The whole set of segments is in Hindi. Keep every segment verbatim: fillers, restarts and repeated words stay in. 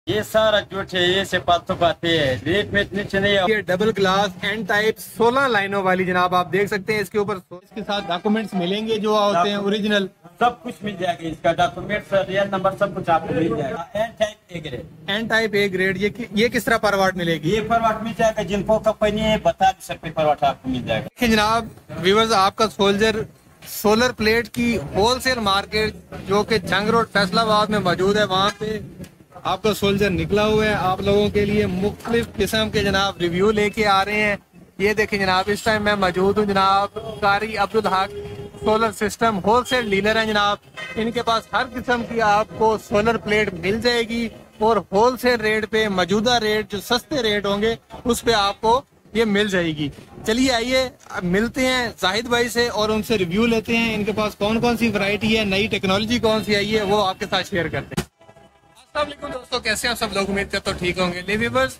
ये सारा झूठ है, ये से पाथो बातें है, रेट में इतनी नहीं है। ये डबल ग्लास एन टाइप सोलह लाइनों वाली जनाब आप देख सकते हैं। इसके ऊपर इसके साथ डॉक्यूमेंट्स मिलेंगे जो होते हैं ओरिजिनल, सब कुछ मिल जाएगा। इसका डॉक्यूमेंट रियल नंबर सब कुछ आपको मिल जाएगा। N type A grade, N type A grade. ये ये किस तरह पर वाट मिलेगी? ये पर वाट मिल जाएगा। जिनको कंपनी है बता नहीं सकते, पर वाट आपको मिल जाएगा। देखिए जनाब व्यूअर्स, आपका सोल्जर सोलर प्लेट की होलसेल मार्केट जो कि जंग रोड फैसलाबाद में मौजूद है, वहाँ पे आपका सोल्जर निकला हुआ है। आप लोगों के लिए मुख्तलिफ किस्म के जनाब रिव्यू लेके आ रहे हैं। ये देखें जनाब, इस टाइम मैं मौजूद हूँ जनाब कारी Abdul Haq solar system wholesale dealer हैं जनाब। इनके पास हर किस्म की आपको सोलर प्लेट मिल जाएगी और होलसेल रेट पे, मौजूदा रेट जो सस्ते रेट होंगे उस पे आपको ये मिल जाएगी। चलिए आइए मिलते हैं जाहिद भाई से और उनसे रिव्यू लेते हैं। इनके पास कौन कौन सी वैरायटी है, नई टेक्नोलॉजी कौन सी आई है, वो आपके साथ शेयर करते हैं। अस्सलाम वालेकुम दोस्तों, कैसे हैं सब लोग? उम्मीद करते तो ठीक होंगे। व्यूअर्स,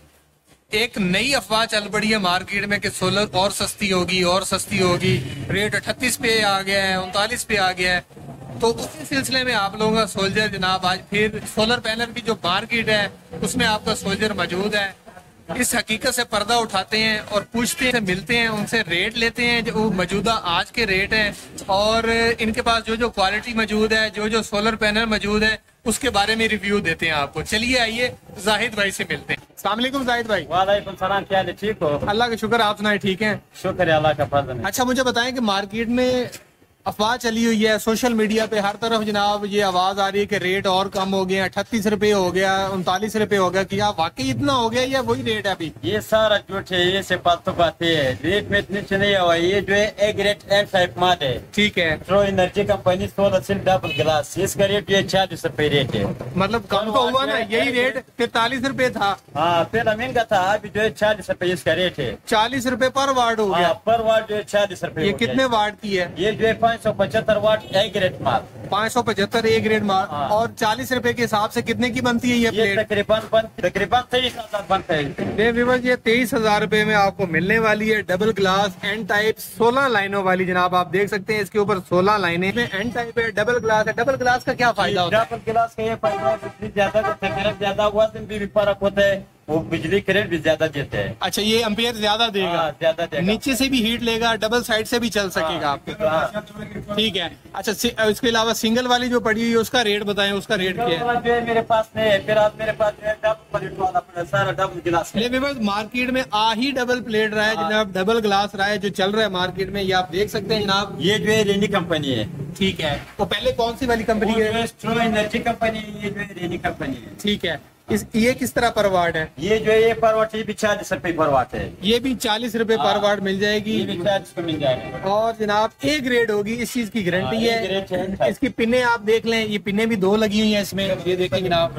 एक नई अफवाह चल पड़ी है मार्केट में कि सोलर और सस्ती होगी और सस्ती होगी। रेट अठतीस पे आ गया है, उनतालीस पे आ गया है। तो उसी सिलसिले में आप लोगों का सोल्जर जनाब आज फिर सोलर पैनल की जो मार्केट है उसमें आपका सोल्जर मौजूद है। इस हकीकत से पर्दा उठाते हैं और पूछते हैं, मिलते हैं, उनसे रेट लेते हैं जो मौजूदा आज के रेट हैं और इनके पास जो जो क्वालिटी मौजूद है, जो जो सोलर पैनल मौजूद है उसके बारे में रिव्यू देते हैं आपको। चलिए आइए जाहिद भाई से मिलते हैं। अस्सलाम वालेकुम जाहिद भाई। वालेकुम सलाम, क्या हाल है? ठीक हो? अल्लाह का शुक्र, आप सुनाए ठीक हैं? शुक्र है अल्लाह का फजल है। अच्छा मुझे बताएं कि मार्केट में अफवाह चली हुई है, सोशल मीडिया पे हर तरफ जनाब ये आवाज आ रही है कि रेट और कम हो गए, अठतीस रुपए हो गया, उनतालीस रुपए हो गया। क्या वाकई इतना हो गया या वही रेट है अभी? ये सारा झूठ है, ये से पाथो बातें है, रेट में इतनी नहीं हुआ। ये जो है ए ग्रेड एन टाइप माल है, ठीक है। Pro energy company solar cell double glass, इसका रेट ये चालीस रुपए रेट है। मतलब कम तो हुआ ना, यही रेट तैतालीस रुपए था। हाँ पहला महंगा था, अभी जो है चालीस रुपए इसका रेट है। चालीस रुपए पर वाट हो गया। पर वाट जो है चालीस रुपए। ये कितने वाट की है? ये जो है पाँच सौ पचहत्तर वाट ए ग्रेड माल। पाँच सौ पचहत्तर ए ग्रेड माल। हाँ। और चालीस रुपए के हिसाब से कितने की बनती है ये प्लेट? तकरीबन तकरीबन तेईस हजार बनता है। ये तेईस हजार रुपए में आपको मिलने वाली है डबल ग्लास एन टाइप सोलह लाइनों वाली जनाब आप देख सकते हैं। इसके ऊपर सोलह लाइनें में एन टाइप है, डबल ग्लास है। डबल ग्लास का क्या फायदा होता है? डबल ग्लास का ये फायदा है, बिजली ज्यादा करंट ज्यादा हुआ दिन भी फर्क होता है, वो बिजली करंट भी ज्यादा देते हैं। अच्छा, ये एम्पियर ज्यादा देगा? हाँ, ज्यादा देगा। नीचे से भी हीट लेगा, डबल साइड से भी चल सकेगा आपके। हाँ। ठीक है। अच्छा, इसके अलावा सिंगल वाली जो पड़ी हुई है उसका रेट बताएं, उसका रेट क्या है? जो है मेरे पास नहीं है, फिर आप मेरे पास जो है डबल प्लेट वाला पड़ा, सारा डबल ग्लास है। मार्केट में आ ही डबल प्लेट रहा है जनाब, डबल ग्लास रहा है जो चल रहा है मार्केट में, ये आप देख सकते हैं जनाब। ये जो है रेनी कंपनी है। ठीक है। तो पहले कौन सी वाली कंपनी है? स्ट्रो एनर्जी कंपनी है, ये जो है रेनी कंपनी है। ठीक है। इस ये किस तरह पर वाट है? ये जो है ये पर वाट ये भी चालीस रुपए पर वाट है। ये भी चालीस रुपए पर वाट मिल जाएगी। ये भी चालीस को मिल जाएगा। और जनाब ए ग्रेड होगी, इस चीज की गारंटी है। इसकी पिने आप देख लें, ये पिने भी दो लगी हुई हैं इसमें, ये देखें जनाब,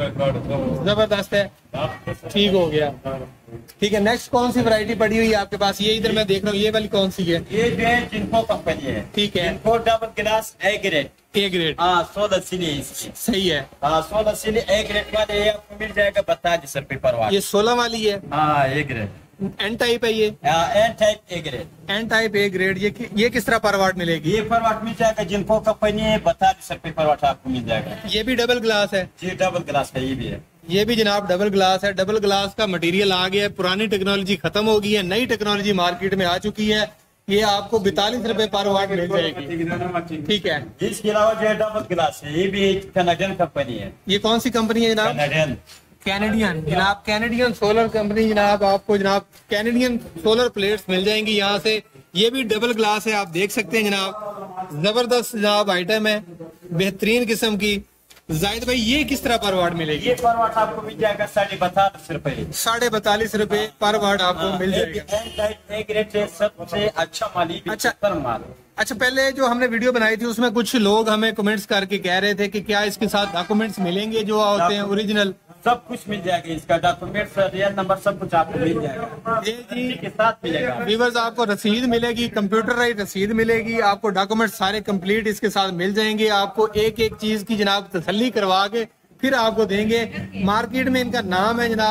जबरदस्त है। ठीक हो गया। ठीक है। नेक्स्ट कौन सी वैरायटी पड़ी हुई है आपके पास? ये इधर मैं देख रहा हूँ, ये वाली कौन सी है? ये जो है जिनको कंपनी है। ठीक है। जिनको double glass A grade. A grade. हाँ सोलह सिली। सही है। हाँ सोलह सिली ए ग्रेड वाले ये आपको मिल जाएगा बतालीस रुपए पर वाट। ये सोलह वाली है। हाँ ए ग्रेड एन टाइप है ये। N type A grade. N type A grade. ये ये किस तरह पर वाट मिलेगी? ये पर वाट मिल जाएगा, जिनको कंपनी है बतालीस रुपए पर वाट आपको मिल जाएगा। ये भी डबल ग्लास है? जी डबल ग्लास का ये भी है। ये भी जनाब डबल ग्लास है। डबल ग्लास का मटेरियल आ गया है, पुरानी टेक्नोलॉजी खत्म हो गई है, नई टेक्नोलॉजी मार्केट में आ चुकी है। ये आपको बैतालीस रुपए पर वाट मिल जाएगी। ठीक है। इसके अलावा जो है डबल ग्लास है, ये भी एक कनाडियन कंपनी है। ये कौन सी कंपनी है जनाब? कनाडियन। कैनेडियन जनाब, कैनेडियन सोलर कंपनी जनाब। आपको जनाब कैनेडियन सोलर प्लेट्स मिल जाएंगी यहाँ से। ये भी डबल ग्लास है, आप देख सकते हैं जनाब, जबरदस्त जनाब आइटम है, बेहतरीन किस्म की। जाहिद भाई, ये किस तरह पर वाट मिलेगी? ये पर वाट आपको मिल जाएगा साढ़े बतालीस रुपए। साढ़े बतालीस रुपए पर वाट आपको मिल जाएगा। एक रेट है, सबसे अच्छा माल। अच्छा माल। अच्छा, पहले जो हमने वीडियो बनाई थी उसमें कुछ लोग हमें कमेंट्स करके कह रहे थे कि क्या इसके साथ डॉक्यूमेंट्स मिलेंगे जो होते हैं ओरिजिनल? सब कुछ मिल जाएगा, इसका डॉक्यूमेंट रियल नंबर सब कुछ आपको मिल जाएगा। जी जी के साथ मिलेगा। व्यूअर्स, आपको रसीद मिलेगी, कंप्यूटराइज्ड रसीद मिलेगी, आपको डॉक्यूमेंट सारे कंप्लीट इसके साथ मिल जाएंगे। आपको एक एक चीज की जनाब तसल्ली करवा के फिर आपको देंगे। मार्केट में इनका नाम है जनाब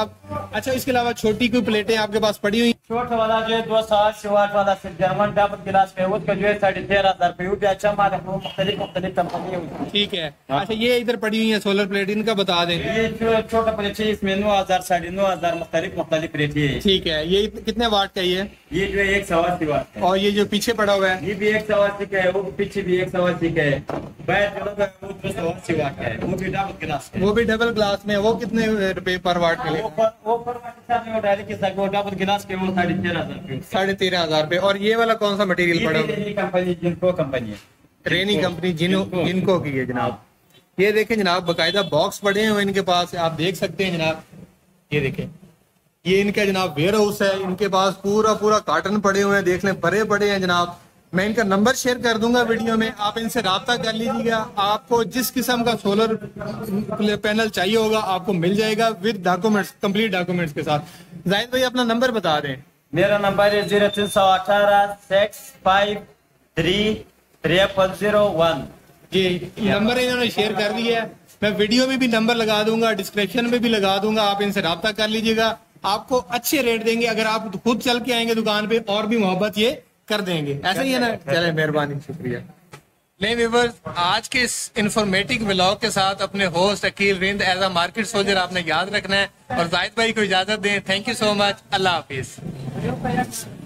अच्छा, इसके अलावा छोटी कोई प्लेटें आपके पास पड़ी हुई? छोटा वाला जो है दो सौ अस्सी वाट वाला सिर्फ जर्मन डबल गिलास पे उसका जो है साढ़े तेरह हजार रुपये वो भी अच्छा माल है, वो मुख्तलिफ मुख्तलिफ कंपनी है उसकी। ठीक है। अच्छा, ये इधर पड़ी हुई है सोलर प्लेट, इनका बता दें। ये जो छोटा प्लेट है इसमें नौ हजार साढ़े नौ हजार मुख्तलिफ मुख्तलिफ प्लेट है। ठीक है। ये कितने वाट का ये? ये जो है एक सौ अस्सी वाट है। और ये जो पीछे पड़ा हुआ है ये भी एक सौ अस्सी का है, वो पीछे भी एक सौ अस्सी का है, बैठ जो है वो दो सौ अस्सी वाट का है, वो भी डबल गिलास है। वो भी डबल ग्लास में, वो कितने रुपए पर वाट मिलेगा? वो पर वो पर वाट के साथ में वो डायरेक्ट के साथ वो डबल गिलास के वो साढ़े तेरह हजार रुपये। साढ़े तेरह हजार रुपए। और ये वाला कौन सा मटेरियल पड़ा हुआ है? ये कंपनी जिनको कंपनी है, रेनी कंपनी जिनो जिनको की है जनाब। ये देखें जनाब, बकायदा बॉक्स पड़े हुए इनके पास, आप देख सकते हैं जनाब। ये देखें, ये इनका जनाब वेयर हाउस है, इनके पास पूरा पूरा कार्टन पड़े हुए हैं, देख लें भरे पड़े हैं जनाब। मैं इनका नंबर शेयर कर दूंगा वीडियो में, आप इनसे राब्ता कर लीजिएगा। आपको जिस किस्म का सोलर पैनल चाहिए होगा आपको मिल जाएगा विद डॉक्यूमेंट्स, कंप्लीट डॉक्यूमेंट्स के साथ। जाहिद भाई अपना नंबर बता दें। मेरा नंबर है जीरो तीन सौ अठारह six five three triple zero one. जी, नंबर इन्होंने शेयर कर दिया है, मैं वीडियो में भी नंबर लगा दूंगा, डिस्क्रिप्शन में भी लगा दूंगा, आप इनसे राब्ता कर लीजिएगा। आपको अच्छे रेट देंगे, अगर आप खुद चल के आएंगे दुकान पे और भी मोहब्बत ये कर देंगे। ऐसा ही है ना? चले, मेहरबानी, शुक्रिया। नहीं व्यूअर्स, आज के इस इंफॉर्मेटिव व्लॉग के साथ अपने host Akeel Rind as a market soldier आपने याद रखना है, और जाहिद भाई को इजाजत दें। Thank you so much. अल्लाह हाफिज।